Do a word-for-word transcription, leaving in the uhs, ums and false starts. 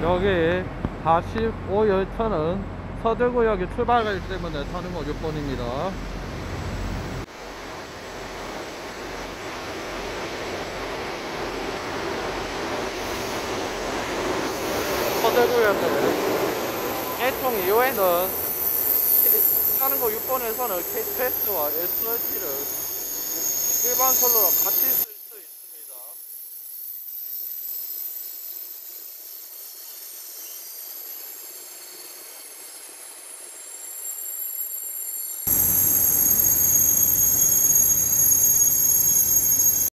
여기 사십오 열차는 서대구역에 출발하기 때문에 타는 거 육 번입니다. 서대구역에 개통 이후에는 타는 거 육 번에서는 케이티엑스와 에스알티를 일반 선로랑 같이